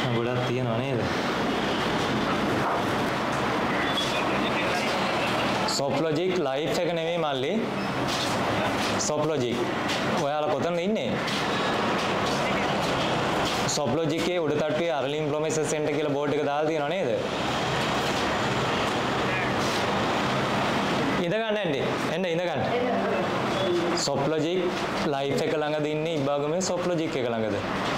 ගොඩක් තියෙනවා නේද? Soplogic life එක නෙමෙයි මල්ලි. Soplogic. ඔයාලා කොතනද ඉන්නේ? Soplogic එකේ උඩ තට්ටුවේ Arlene Promises Center කියලා බෝඩ් එක දාලා තියෙනව නේද? ඉඳ ගන්න එන්න ඉඳ ගන්න. Soplogic life එක ළඟද ඉන්නේ ඉබ්බාගමේ Soplogic එක ළඟද?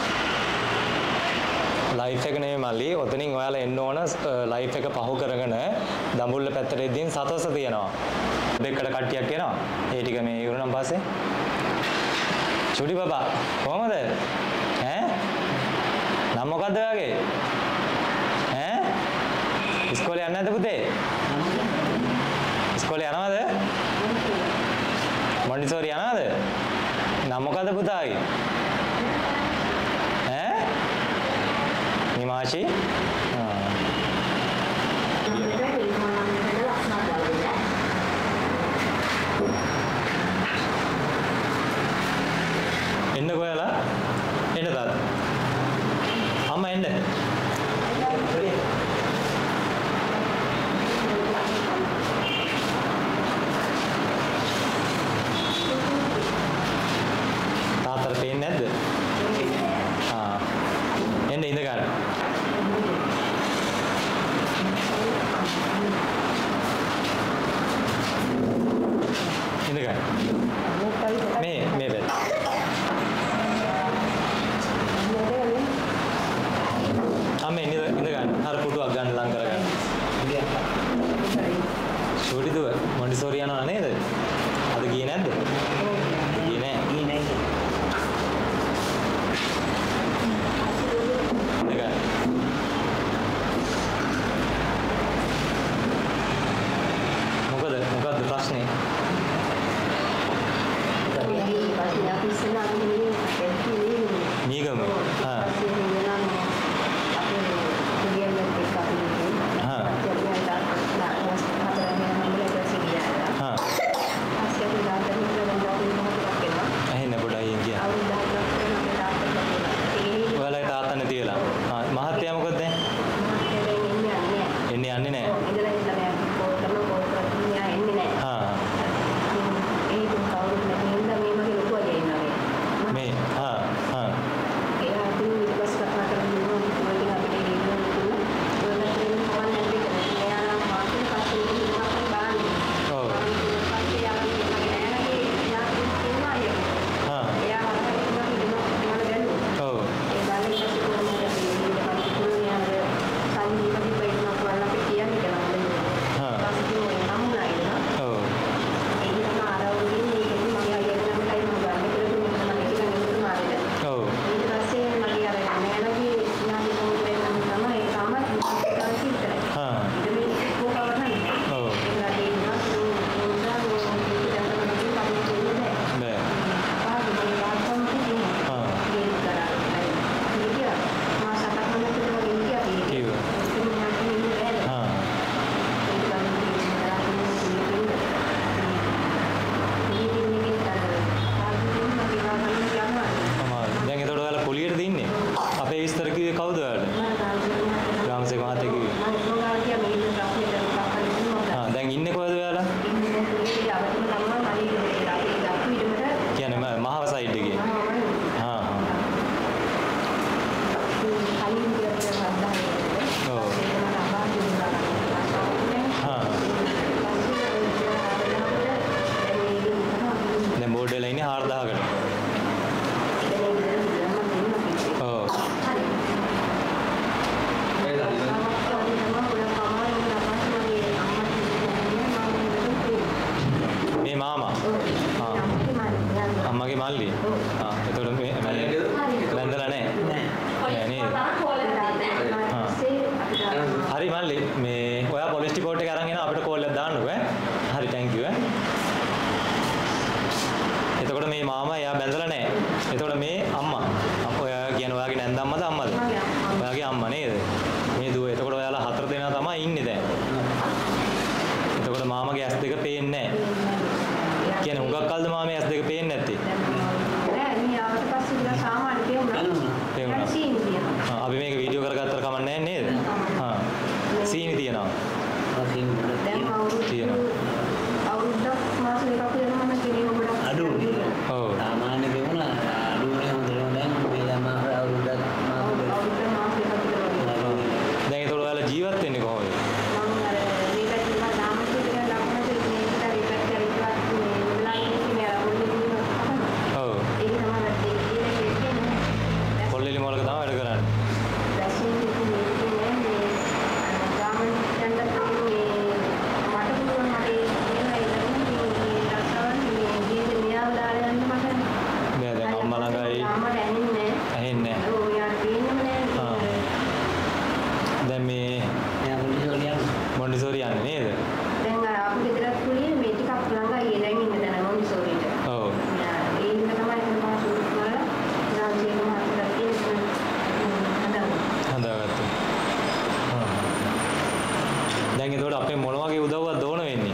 life එක නෙමෙයි මල්ලි. ඔතනින් ඔයාලා එන්න ඕන life එක පහු කරගෙන දඹුල්ල පැත්තට එද්දීන් සතවස තියෙනවා. දෙකට කට්ටියක් එනවා. ඒ ටික මේ ඉවරනම් පස්සේ චුඩි බබා කොහමද? ඈ? නම් මොකද්ද ඔයාගේ? ඈ? ඉස්කෝලේ යන්නේ නැද්ද පුතේ? ඉස්කෝලේ යනවද? මොන්ටිසෝරි යනවද? නම් මොකද්ද පුතාගේ? ඈ? නිමාෂි? එන්න කොයලා? එන්න තාත්තා. අම්මා එන්න. තාත්තට පේන්නේ නැද්ද? එන්න ඉඳ ගන්න. ඉඳ ගන්න. මේ බෙද. අම්මේ ඉඳ ගන්න. අර පුටුවක් ගන්න ලං කරගන්න. ෂෝටි දුව මොන්ටිසෝරි යනවා නේද? අද ගියේ නැද්ද? ගියේ නෑ. ඉඳ ගන්න. මොකද්ද ප්‍රශ්නේ? මීගම. එහෙනම් පොඩ්ඩයි ගියා. ඔයාලගේ තාත්තා නැතිලා. මහත්තයා මොකද දැන්? එන්නේ යන්නේ නැහැ. මේ අපි මේක වීඩියෝ කරගත්තා ඒකයි අම්මට ඇහෙන්නේ ඔයාට පේන්නම නෑ. දැන් මේ මොන්ටිසෝරි යන්නේ නේද? දැන් අර අපි ගෙදරත් කුලියේ මේ ටිකක් ළඟයි දැන් ඉන්න දැන මොන්ටිසෝරිට. ඔව්. ඒ ඉන්න තමයි මම සුදු කරලා ඊළඟ මාසෙට තියෙන හදාගත්තා. දැන් ඒකට අපේ මොන වගේ උදව්වක් ඕන වෙන්නේ?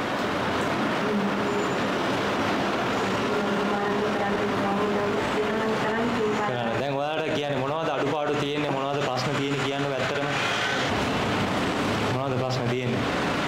දැන් ඔයාලට කියන්නේ මොනවද අඩුපාඩු තියෙන්නේ මොනවද ප්‍රශ්න තියෙන්නේ කියන්න ඇත්තටම මොනවද ප්‍රශ්න තියෙන්නේ?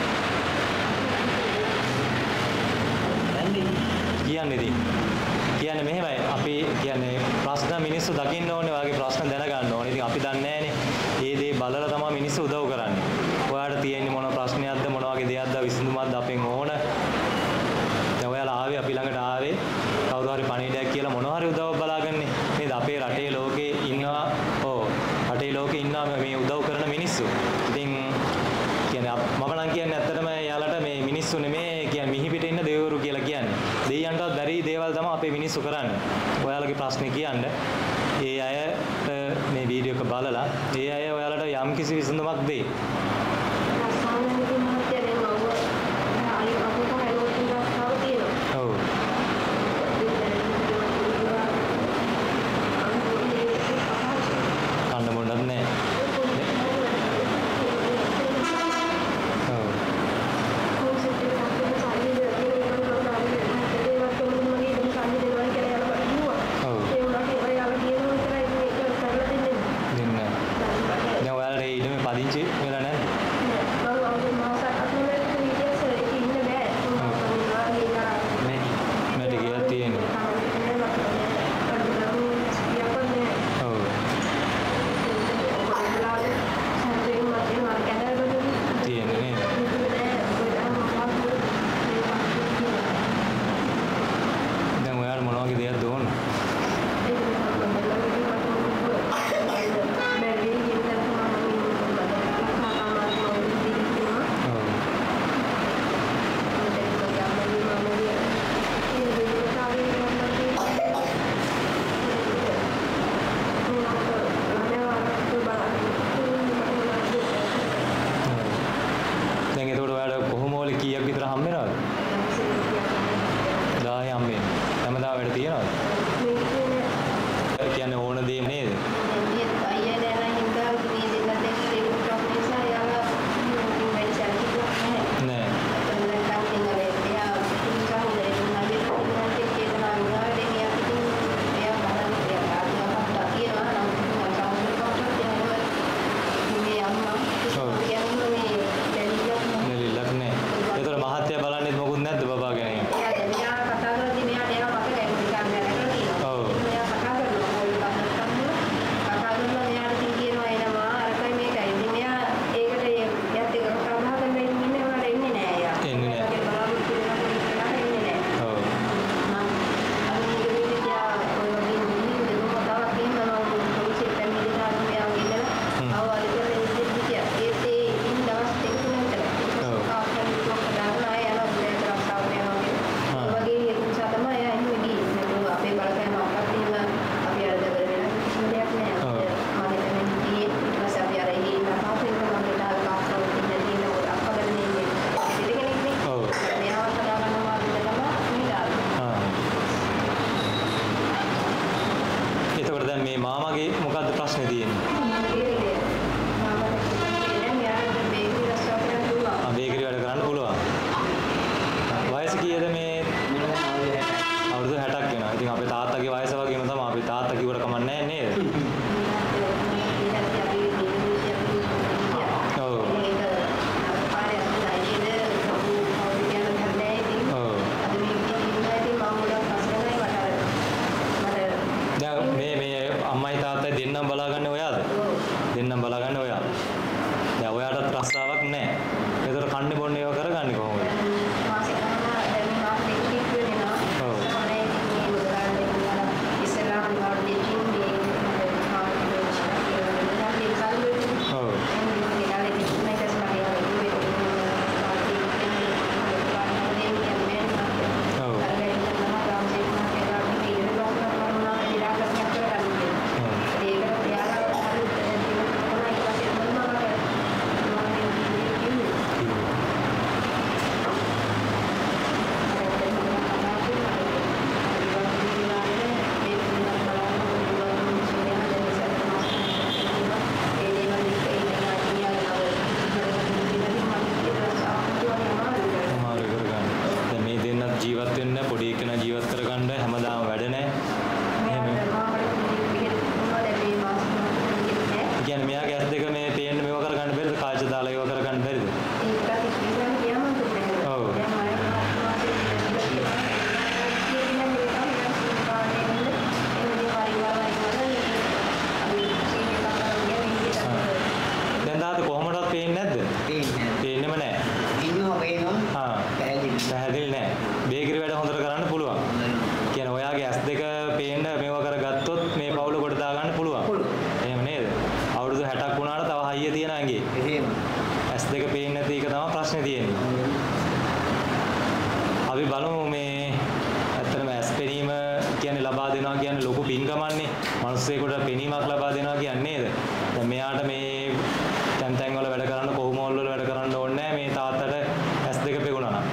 කියන්නේ මෙහෙමයි අපි කියන්නේ ප්‍රශ්න මිනිස්සු දකින්න ඕනේ ඔයාගේ ප්‍රශ්න දැනගන්න ඕනේ. ඉතින් අපි දන්නේ නැහනේ. ඒ දේ බලලා තමයි මිනිස්සු උදව් කරන්නේ. ඔයාලට තියෙන්නේ මොන ප්‍රශ්නයක්ද මොන වගේ දෙයක්ද විසඳුමක්ද අපෙන් ඕන. දැන් ඔයාලා ආවේ අපි ළඟට ආවේ කවුරු හරි පණිවිඩයක් කියලා මොන හරි උදව්වක් බලාගන්නේ. නේද? අපේ රටේ ලෝකේ ඉන්නවා රටේ ලෝකේ ඉන්නවා මේ උදව් කරන මිනිස්සු. ඉතින් කියන්නේ මම නම් කියන්නේ ඇත්තටම යාලට මේ මිනිස්සු නෙමේ කියන්නේ මිහි පිට ඉන්න දෙවිවරු කියලා කියන්නේ. දෙයියන්ටවත් බැරි දේවල් තමයි අපේ මිනිස්සු කරන්නේ. ඔයාලගේ ප්‍රශ්නේ කියන්න. ඒ අයට මේ වීඩියෝ එක බලලා ඒ අය ඔයාලට යම් කිසි විසඳුමක් දෙයි. ඔව්. කන්න මොනවත් නැහැ. තියෙන්නේ මිනිස්සෙකුට පෙනීමක් ලබා දෙනවා කියන්නේ නේද? දැන් මෙයාට මේ තැන් වල වැඩ කරන්න කොහොමෝල් වල වැඩ කරන්න ඕනේ නැහැ මේ තාත්තට S2 පෙගුණා නම්.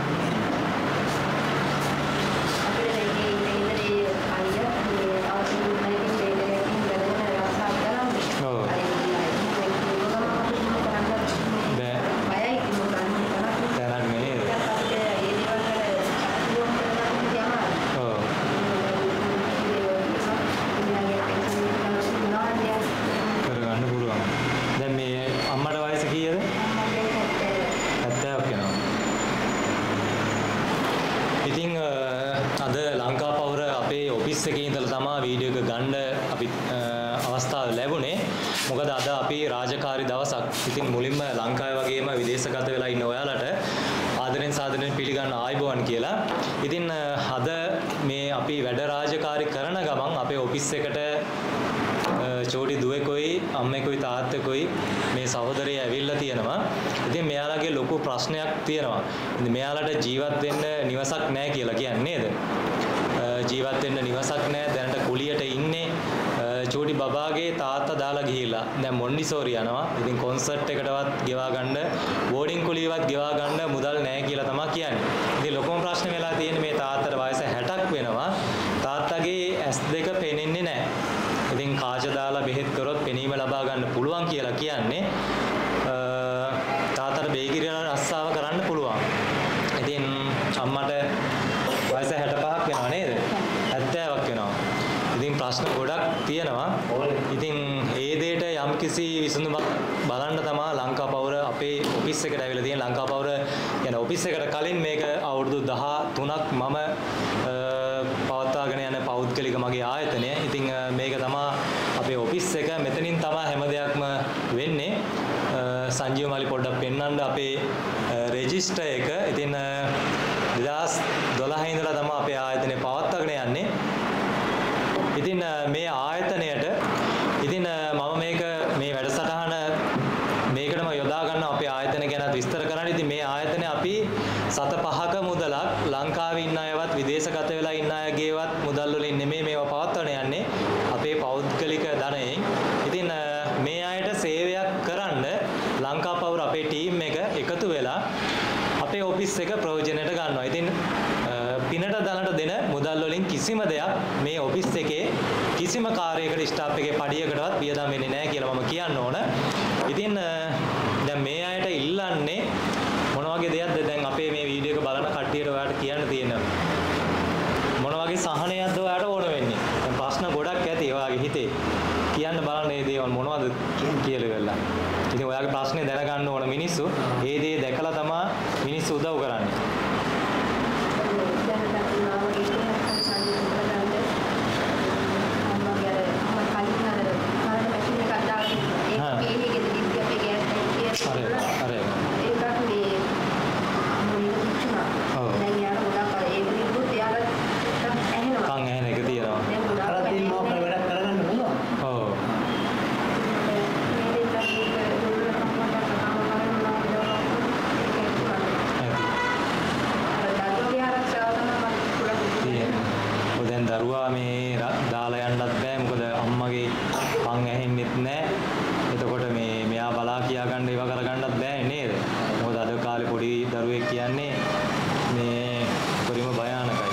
එකේ ඉඳලා තමයි වීඩියෝ එක ගන්න අපි අවස්ථාව ලැබුණේ. මොකද අද අපි රාජකාරී දවසක්. ඉතින් මුලින්ම ලංකාවේ වගේම විදේශගත වෙලා ඉන්න ඔයාලට ආදරෙන් සාදරෙන් පිළිගන්න ආයුබෝවන් කියලා. ඉතින් අද මේ අපි වැඩ රාජකාරී කරන ගමන් අපේ ඔෆිස් එකට චෝටි දුවෙකුයි අම්මෙකුයි තාත්තෙකුයි මේ සහෝදරය ඇවිල්ලා තියෙනවා. ඉතින් මෙයාලගේ ලොකු ප්‍රශ්නයක් තියෙනවා. ඉතින් මෙයාලට ජීවත් වෙන්න නිවසක් නැහැ කියලා කියන්නේ නේද? ජීවත් වෙන්න නිවසක් නැහැ. දැනට කුලියට ඉන්නේ. චෝටි බබාගේ තාත්තා දාලා ගිහිල්ලා. දැන් මොන්ඩිසෝරි යනවා. ඉතින් කොන්සර්ට් එකටවත් ගෙවා ගන්න, බෝඩින් කුලියවත් ගෙවා ගන්න මුදල් නැහැ කියලා තමයි කියන්නේ. ඉතින් ලොකුම ප්‍රශ්නේ වෙලා තියෙන්නේ මේ තාත්තට වයස 60ක් වෙනවා. තාත්තගේ S2 පේන්නේ නැහැ. ඉතින් කාච දාලා බෙහෙත් කරොත් පෙනීම ලබා ගන්න පුළුවන් කියලා කියන්නේ. තාත්තට බේගිරිය රස්සාව කරන්න පුළුවන්. ඉතින් අම්මට වයස 65ක් වෙනවා නේද? 70ක් වෙනවා. ඉතින් ප්‍රශ්න ගොඩක් තියෙනවා. ඉතින් ඒ දෙයට යම්කිසි විසඳුමක් බලන්න තමයි ලංකාපෞර අපේ ඔෆිස් එකට ඇවිල්ලා තියෙන. ලංකාපෞර යන ඔෆිස් එකට කලින් මේක අවුරුදු 13ක් මම පවත්වාගෙන යන පෞද්ගලික මගේ ආයතනය. ඉතින් මේක තමයි අපේ ඔෆිස් එක. මෙතනින් තමයි හැම දෙයක්ම වෙන්නේ. සංජීව මලි පොඩ්ඩක් පෙන්වන්න අපේ රෙජිස්ටර් එක. ඉතින් 2012 ඉඳලා තමයි අපේ ආයතනය පවත්වාගෙන යන්නේ. ඉතින් මේ ආයතනයට ඉතින් මම මේ වැඩසටහන මේකටම යොදා ගන්න අපේ ආයතන ගැන විස්තර කරන්න. ඉතින් මේ ආයතනය අපි සත 5ක මුදලක් ලංකාවේ ඉන්න අයවත් විදේශගත වෙලා ඉන්න අයගේවත් මුදල් වලින් නෙමෙයි මේවා පවත්වාගෙන යන්නේ. අපේ පෞද්ගලික ධනයෙන්. ඉතින් මේ අයට සේවයක් කරන්න ලංකාපෞර අපේ ටීම් එක එකතු වෙලා අපේ ඔෆිස් එක ප්‍රයෝජනයට ගන්නවා. ඉතින් පිනට දනට දෙන මුදල් වලින් කිසිම දෙයක් මේ ඔෆිස් එකේ කිසිම කාර්යයකට ස්ටාෆ් එකේ පඩියකටවත් වියදම් වෙන්නේ නැහැ කියලා මම කියන්න ඕන. ඉතින් දැන් මේ අයට ඉල්ලන්නේ මොන වගේ දෙයක්ද? දැන් අපේ මේ වීඩියෝ එක බලන කට්ටියට ඔයාලට කියන්න තියෙන මොන වගේ සහනයක්ද ඔයාලට ඕන වෙන්නේ? දැන් ප්‍රශ්න ගොඩක් ඇති ඔයාගේ හිතේ. කියන්න බලන්න මේ දේවල් මොනවද කියලා වෙලා. ඉතින් ඔයාගේ ප්‍රශ්නේ දැනගන්න ඕන මිනිස්සු ඒ දේ දැකලා තමයි මිනිස්සු උදව් කරන්නේ. දරුවා මේ දාලා යන්නත් බෑ. මොකද අම්මගේ කන් ඇහෙන්නෙත් නෑ. එතකොට මෙයා බලා කියා ගන්න ඒවා කරගන්නත් බෑ නේද? මොකද අද කාලේ පොඩි දරුවෙක් කියන්නේ මේ පරිම භයානකයි.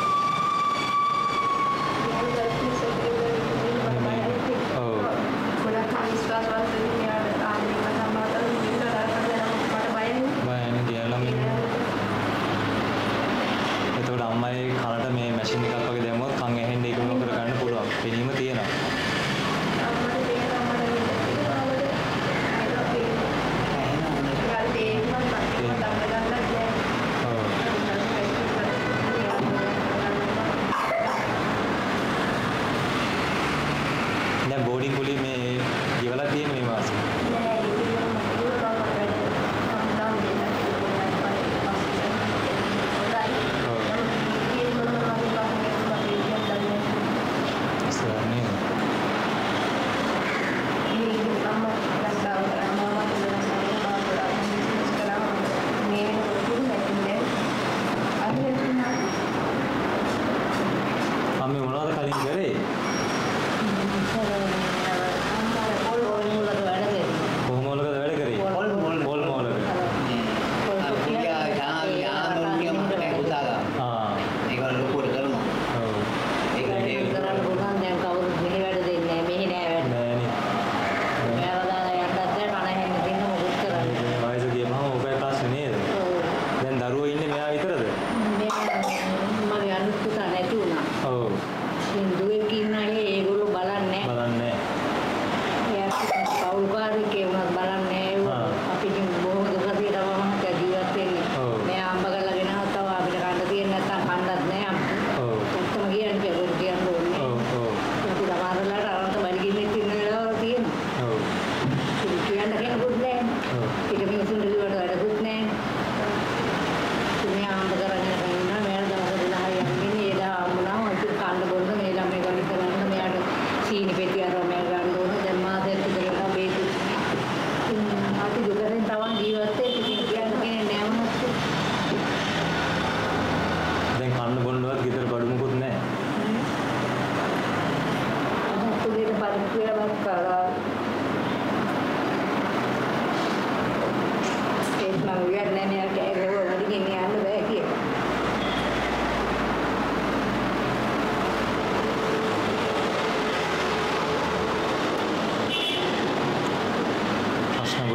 එතකොට අම්මයි කනට මේ මැෂින් එකක් වගේ දැම්මොත් කන් ඇහෙන්න ඒක මොකද කරගන්න පුළුවන්. පෙනීම තියෙනවා. දැන් බෝඩින් කුලි මේ ගෙවලා තියෙන මේ මාසෙ. අම්මේ මොනවද කලින් කරේ?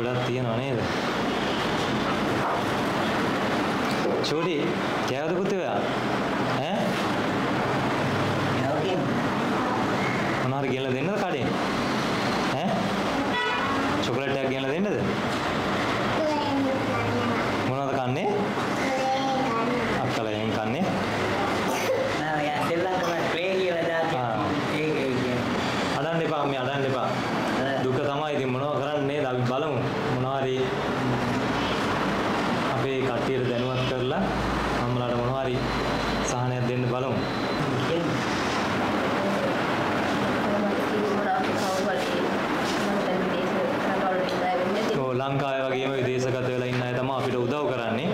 ගොඩක් තියෙනවා නේද? චෝටි කෑවද පුතේ ඔයා? ඈ? යෝකින් මොනවාරි ගෙනලා දෙන්නද කඩෙන්? ඈ? චොකලට් එකක් ගෙනලා දෙන්නද? මොනවද කන්නේ? අක්කලා එහෙන් කන්නේ? නෑ යා ශ්‍රී ලංකාවේ ක්‍රේ කියලා දාන්නේ ඒක අඩන්න එපා මේ අඩන්න එපා. දුක තමයි ඉතින් මොනව කරන්නේ නේද? අපි බලමු මොනවාරි අපේ කට්ටියට දැනුවත් කරලා අම්මලාට මොනවාරි සහනයක් දෙන්න බලමු. ලංකාවේ වගේම විදේශගත වෙලා ඉන්න අය තමයි අපිට උදව් කරන්නේ.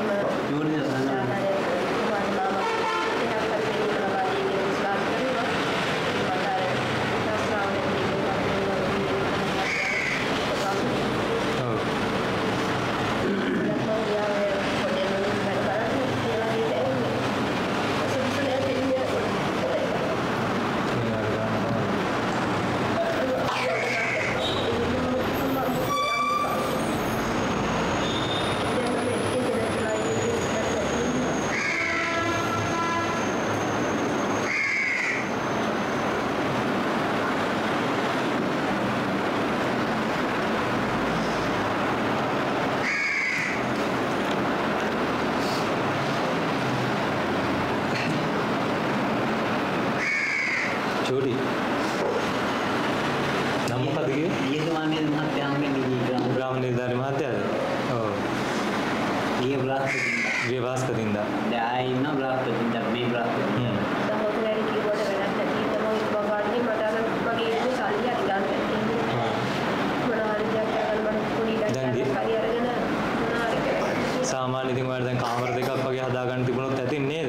චෝටි නම් මොකද කිව්වේ? ඊගමානේ මහත්යාගේ නිගී ග්‍රාම නිලධාරි මහත්තයාද? ඔව්. ඊයේ බ්ලාස්ට් විවාස්කදින්දා. දැන් ඉන්න බ්ලාස්ට් මේ බ්ලාස්ට් සහෝදරයනි කිව්වට වැඩක් නැති තමයි බබාගේ මට අර මගේ ඉන්නේ සල්ලි අරන් ගන්න. මොන හරි දෙයක් කරන්න මම පොඩි ඩක්ටර් හරි අරගෙන මොන හරි කරලා සාමාන්‍ය ඉතින් ඔයාලා දැන් කාමර දෙකක් වගේ හදාගන්න තිබුණොත් ඇති නේද?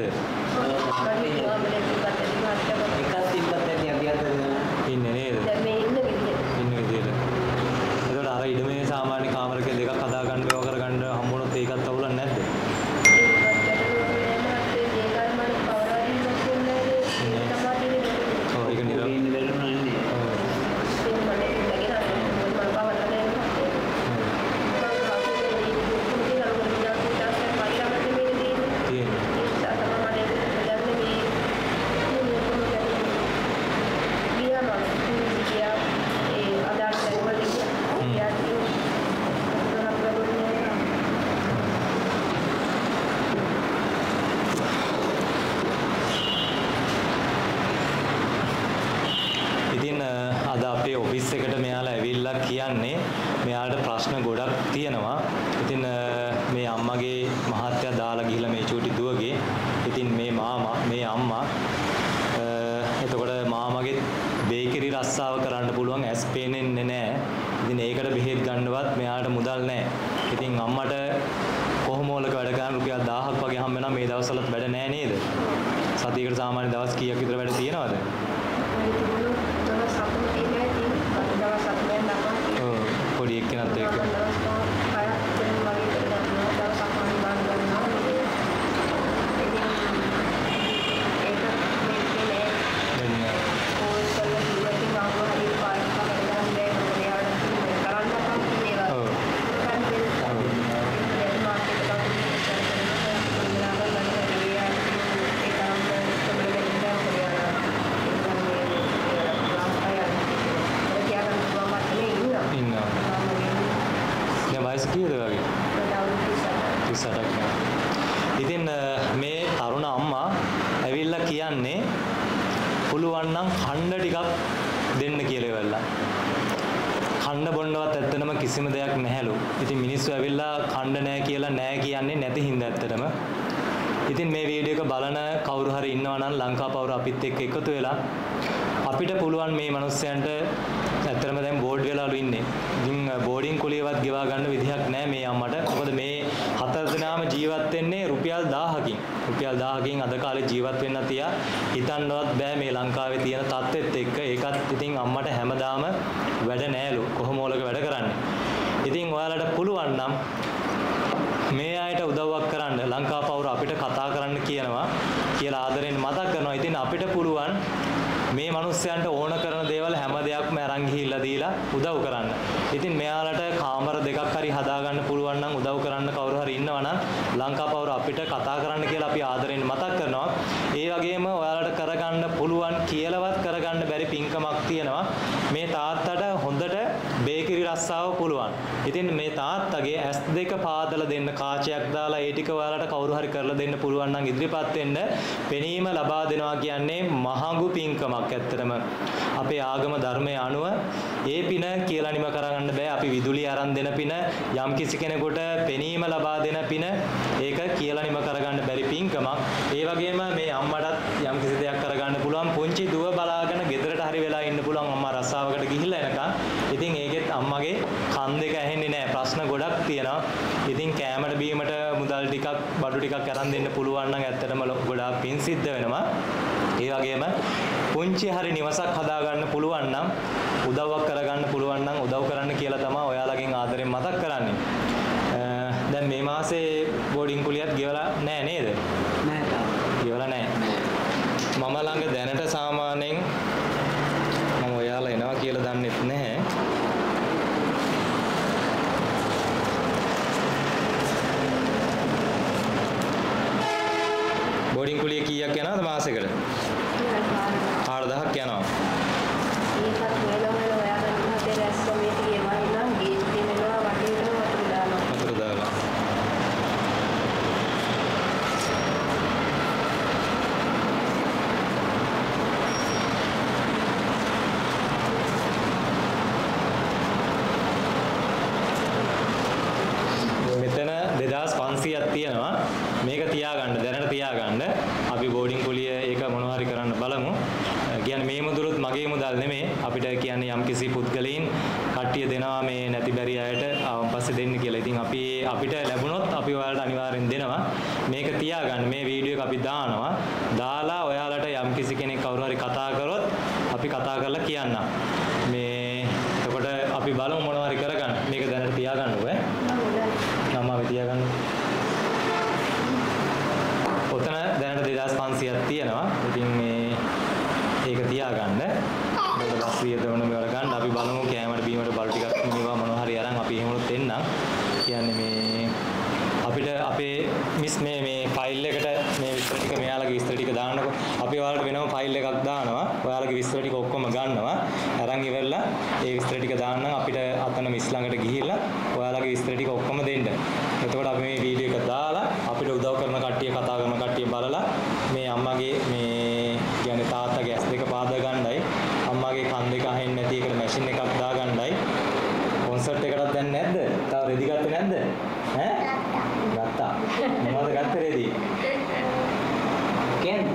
එකක් තිබ්බත් ඇති අපි අද ඉන්නේ නේද? දැන් මේ ඉන්න විදිහ. ඉන්න විදියට. ඒකට අර ඉඩමේ සාමාන්‍ය කාමරක දෙකක් හදාගන්න බව කරගන්න හම්බුනොත් ඒකත් අවුලක් නැද්ද? ඔව් ඒක නිරව. ඉන්න බැලුනා නේ ඉතින් අද අපේ ඔෆිස් එකට මෙයාලා ඇවිල්ලා කියන්නේ මෙයාලට ප්‍රශ්න ගොඩක් තියෙනවා. ඉතින් මේ අම්මගේ මහත්තයා දාලා ගිහිල්ලා මේ චූටි දුවගේ. ඉතින් මේ මාමා, මේ අම්මා එතකොට මාමගේ බේකරි රස්සාව කරන්න පුළුවන් ඇස් පේන්නේ නැහැ. ඉතින් ඒකට බෙහෙත් ගන්නවත් මෙයාට මුදල් නැහැ. ඉතින් අම්මට කොහොමෝලක වැඩ කරන රුපියල් 1000ක් වගේ හම්බ වෙනවා. මේ දවස්වලත් වැඩ නැහැ නේද? සතියකට සාමාන්‍ය දවස් කීයක් විතර වැඩ තියෙනවද? පොඩි එක්කෙනත් එක්ක ඉතින් මේ තරුණ අම්මා ඇවිල්ලා කියන්නේ පුළුවන් නම් ඛණ්ඩ ටිකක් දෙන්න කියලා ඉවරලා. ඛණ්ඩ බොන්නවත් ඇත්තටම කිසිම දෙයක් නැහැලු. ඉතින් මිනිස්සු ඇවිල්ලා ඛණ්ඩ නැහැ කියලා නැහැ කියන්නේ නැති හින්දා ඇත්තටම. ඉතින් මේ වීඩියෝ එක බලන කවුරු හරි ඉන්නවා නම් ලංකා පවුර අපිත් එක්ක එකතු වෙලා අපිට පුළුවන් මේ මිනිස්සයන්ට ඇත්තටම දැන් බෝඩ් වෙලාලු ඉන්නේ. ඉතින් බෝඩින් කුලියවත් ගෙවා ගන්න විදිහක් නැහැ මේ අම්මට. මොකද මේ හතර දෙනාම ජීවත් වෙන්නේ රුපියල් 1000කින්. රුපියල් 1000කින් අද කාලේ ජීවත් වෙන්න තියා හිතන්නවත් බෑ මේ ලංකාවේ තියෙන තත්ත්වෙත් එක්ක. ඒකත් ඉතින් අම්මට හැමදාම වැඩ නෑලු. කොහොමෝලක වැඩ කරන්නේ. ඉතින් ඔයාලට පුළුවන් නම් මේ අයට උදව්වක් කරන්න ලංකා පවුර අපිට කතා කරන්න කියනවා කියලා ආදරෙන් මතක් කරනවා. ඉතින් අපිට පුළුවන් මේ මිනිස්සයන්ට ඕන කරන දේවල් හැම දෙයක්ම අරන් ගිහිල්ලා දීලා උදව් කරන්න. ඉතින් මෙයාලට කාමර දෙකක් හරි හදාගන්න පුළුවන් නම් උදව් කරන්න කවුරු හරි ඉන්නවා නම් ලංකාපවුර අපිට කතා කරන්න කියලා අපි ආදරෙන් මතක් කරනවා. ඒ වගේම ඔයාලට කරගන්න පුළුවන් කියලාවත් කරගන්න බැරි පින්කමක් තියෙනවා. මේ තාත්තට හොඳට බේකරි රස්සාව පුළුවන්. ඉතින් මේ තාත්තගේ S2 පාදලා දෙන්න කාචයක් දාලා ඒ ටික ඔයාලට කවුරු හරි කරලා දෙන්න පුළුවන් නම් ඉදිරිපත් වෙන්න. පෙනීම ලබා දෙනවා කියන්නේ මහඟු පින්කමක් ඇත්තටම. අපේ ආගම ධර්මයේ අනුව ඒ පින කියලා නිම කරගන්න බෑ. අපි විදුලිය අරන් දෙන පින, යම් කිසි කෙනෙකුට පෙනීම ලබා දෙන පින, ඒක කියලා නිම කරගන්න බැරි පින්කමක්. ඒ වගේම මේ අම්මටත් යම් කිසි දෙයක් කරගන්න පුළුවන්. පුංචි දුව බලාගෙන ගෙදරට හරි වෙලා ඉන්න පුළුවන් අම්මා රස්සාවකට ගිහිල්ලා එනකන්. ඉතින් ඒකෙත් අම්මගේ කන් දෙක ඇහෙන්නේ නැහැ. ප්‍රශ්න ගොඩක් තියෙනවා. ඉතින් කෑමට බීමට මුදල් ටිකක් බඩු ටිකක් අරන් දෙන්න පුළුවන් නම් ඇත්තටම ගොඩාක් පින් සිද්ධ වෙනවා. ඒ වගේම පුංචි හරි නිවසක් හදාගන්න පුළුවන් නම් උදව්වක් කරගන්න පුළුවන් නම් උදව් කරන්න කියලා තමයි ඔයාලගෙන් ආදරෙන් මතක් කරන්නේ. දැන් මේ මාසේ බෝඩින් කුලියත් ගෙවලා නැහැ නේද? නෑ තාම. ගෙවලා නැහැ. මම ළඟ දැනට සාමාන්‍යයෙන් මම ඔයාලා එනවා කියලා දන්නෙත් නැහැ. බෝඩින් කුලිය කීයක් යනවද මාසෙකට? 4000ක් යනවා. ඒකත් වෙනම ඔයාලා හදේ රැස්කමේ තියෙනවා නම් ගේට් දෙනවා වටේට වතුර දානවා. වතුර දාලා. මෙතන 2500ක් තියෙනවා. මේක තියාගන්න දැනට තියාගන්න. අපි බෝඩින් කුලිය ඒක මොනවා හරි කරන්න බලමු. කියන්නේ මේ මුදලුත් මගේ මුදල් නෙමෙයි. අපිට කියන්නේ යම්කිසි පුද්ගලයන් කට්ටිය දෙනවා මේ නැති බැරි අයට ආවන් පස්සේ දෙන්න කියලා. ඉතින් අපිට ලැබුණොත් අපි ඔයාලට අනිවාර්යෙන් දෙනවා. මේක තියාගන්න. මේ වීඩියෝ එක අපි දානවා. දාලා ඔයාලට යම්කිසි කෙනෙක් කවුරු හරි කතා කරොත් අපි කතා කරලා කියන්නම්. මේ එතකොට අපි බලමු මොනවා හරි කරගන්න. මේක දැනට තියාගන්නකෝ ඈ. අම්මා තියාගන්න. ඔතන දැනට 2500ක් තියෙනවා. ඉතින් මේ ඒක තියාගන්න. මේක බස් වියදම වල ගන්න අපි බලමු කෑමට බීමට බල් ටිකක් මේවා මොනවා හරි අරන් අපි එහෙමනොත් එන්නම්. කියන්නේ මේ අපිට අපේ මිස් මේ ෆයිල් එකට මේ විස්තර ටික මෙයාලගේ විස්තර ටික දාන්නකො. අපි ඔයාලට වෙනම ෆයිල් එකක් දානවා. ඔයාලගේ විස්තර ටික ඔක්කොම ගන්නවා. අරන් ඉවරලා ඒ විස්තර ටික දාන්නම් අපිට අතන මිස් ළඟට ගිහිල්ලා ඔයාලගේ විස්තර ටික ඔක්කොම දෙන්න. එතකොට අපි මේ වීඩියෝ එක දාලා අපිට උදව් කරන කට්ටිය කතා කරන කට්ටිය බලලා මේ අම්මගේ මේ කියන්නේ තාත්තගේ S2 පාද ගන්නයි අම්මගේ කන් දෙක අහෙන්නේ නැති එකට මැෂින් එකක් දාගන්නයි කොන්සර්ට් එකටත් දැන් නැද්ද? තව රෙදි ගත්තේ නැද්ද? ඈ? ගත්තා. මොනවද ගත්තේ රෙදි? කියන්නේ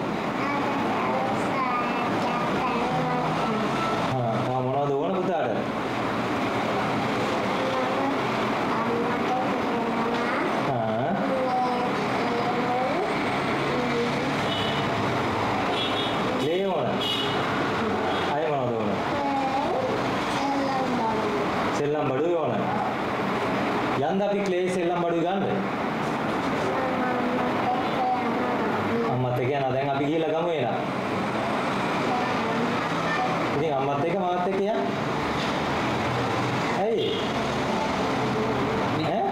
මොනවද ඕන පුතාට? සෙල්ලම් බඩුවේ ඕන. යන්න අපි ක්ලේ සෙල්ලම් බඩුවේ ගන්න. අම්මත් එක්ක යනවා. දැන් අපි ගිහලා ගමු එනවා. ඉතින් අම්මත් එක්ක මාත් එක්ක යන්න. ඇයි? ඈ?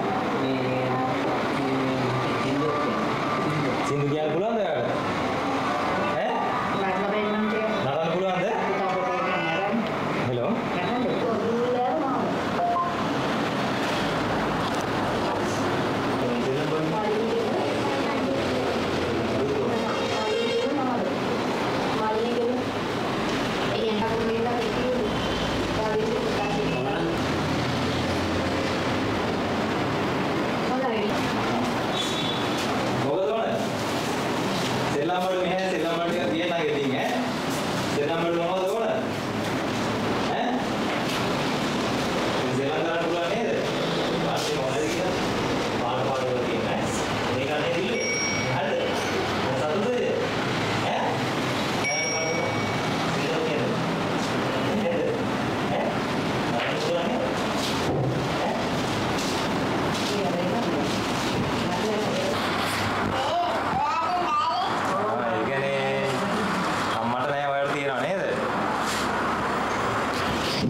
සින්දු කියන්න පුළුවන්ද ඔයාලට? ඈ? නටන්න පුළුවන්ද? හෙලෝ.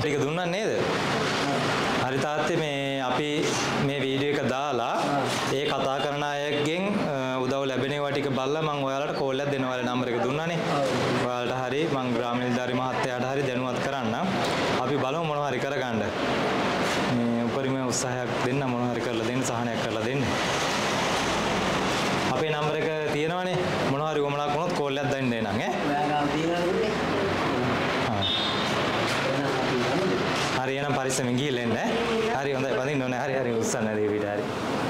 ටික දුන්නා නේද? හරි තාත්තේ මේ අපි මේ වීඩියෝ එක දාලා ඒ කතා කරන අයගෙන් උදව් ලැබෙනවා ටික බලලා මම ඔයාලට කෝල් එකක් දෙනවා. ඔයාලා නම්බර් එක දුන්නානේ. ඔයාලට හරි මම ග්‍රාමීය නිලධාරි මහත්තයාට හරි දැනුවත් කරන්නම්. අපි බලමු මොනවා හරි කරගන්න. මේ උපරිම උත්සාහයක් දෙන්න මොනවා හරි කරලා දෙන්න සහනයක් කරලා දෙන්න. අපේ නම්බර එක තියෙනවනේ මොනවා හරි වමනක් වුණොත් කෝල් එකක් දෙන්න එනං ඈ. ඔයාලා තියෙනවනේ. හරි එහෙනම් පරිස්සමෙන් ගිහින් එන්න ඈ. හරි හොඳයි වදින්න ඕනේ. හරි උස්සන්න දේ පිට හරි.